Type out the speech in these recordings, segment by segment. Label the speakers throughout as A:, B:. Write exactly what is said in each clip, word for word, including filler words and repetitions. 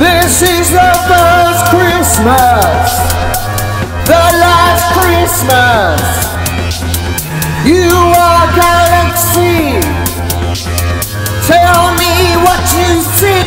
A: This is the first Christmas, the last Christmas. You are Galaxy. Tell me what you see.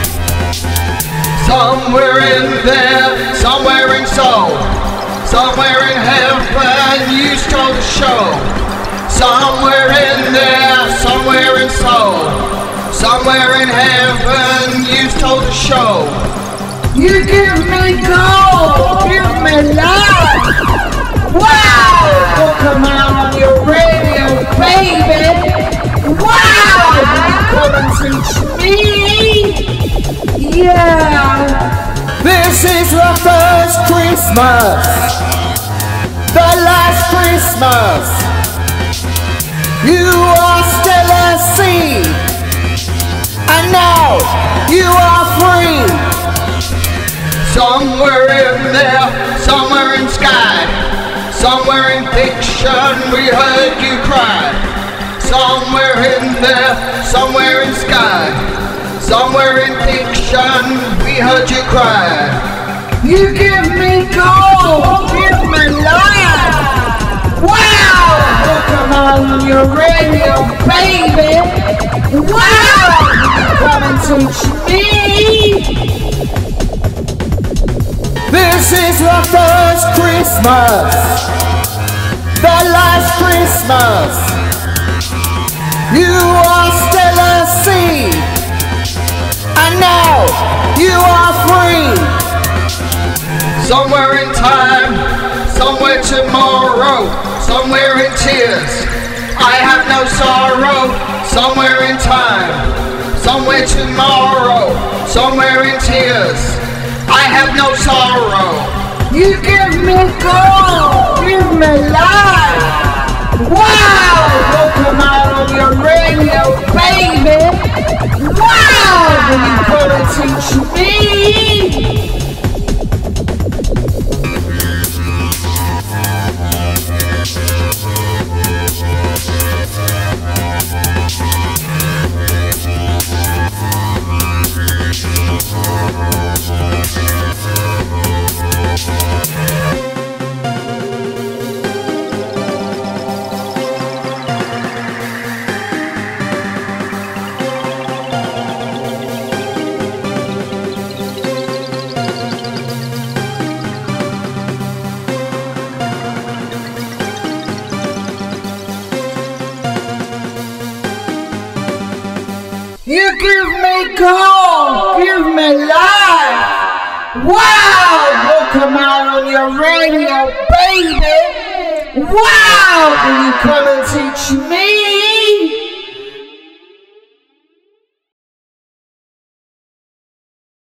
B: Somewhere in there, somewhere in soul, somewhere in heaven you stole the show. Somewhere in there, somewhere in soul, somewhere in heaven you stole the show.
A: You give me gold, give me life. Wow! Don't come out on your radio, baby. Wow! Come and teach me. Yeah. This is the first Christmas, the last Christmas. You are still a seed, and now you are free.
B: Somewhere in there, somewhere in sky, somewhere in fiction we heard you cry. Somewhere in there, somewhere in sky, somewhere in fiction we heard you cry.
A: You give me gold, give me life. Wow! Don't come on your radio, baby. Wow! Come and teach me. This is the first Christmas, the last Christmas. You are still a seed, and now you are free.
B: Somewhere in time, somewhere tomorrow, somewhere in tears, I have no sorrow. Somewhere in time, somewhere tomorrow, somewhere in tears, I have no sorrow.
A: You give me gold, give me life. Wow! Don't come out on your radio, baby. Wow! Will you come and teach me? You give me gold, give me life. Wow! Don't come out on your radio, baby. Wow!